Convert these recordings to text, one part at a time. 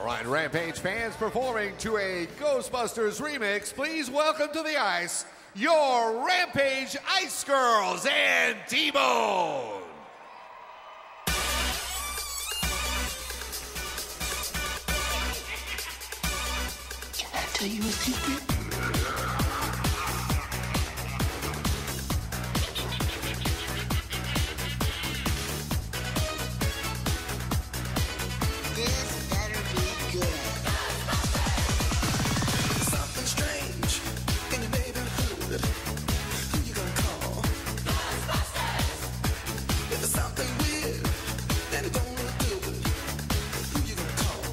All right, Rampage fans performing to a Ghostbusters remix, please welcome to the ice your Rampage Ice Girls and T-Bone. Can I tell you a secret? This better be good. Something strange in your neighborhood. Who you gonna call? Ghostbusters. If there's something weird, then it don't look good. Who you gonna call?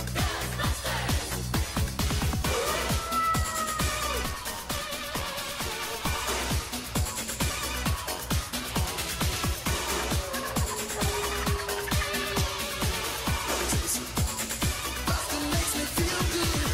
Something makes me feel good.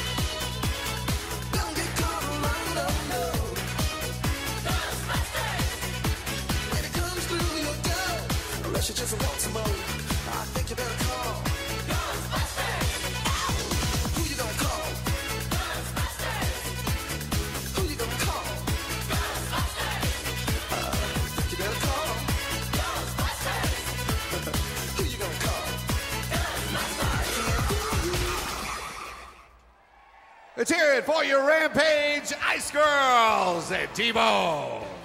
Don't get caught around, no, no. Ghostbusters. When it comes through your door, unless you just want some more, I think you better call Ghostbusters. Who you gonna call? Ghostbusters. Who you gonna call? Ghostbusters. Think you better call Ghostbusters. Who you gonna call? Let's hear it for your Rampage Ice Girls and T-Bone.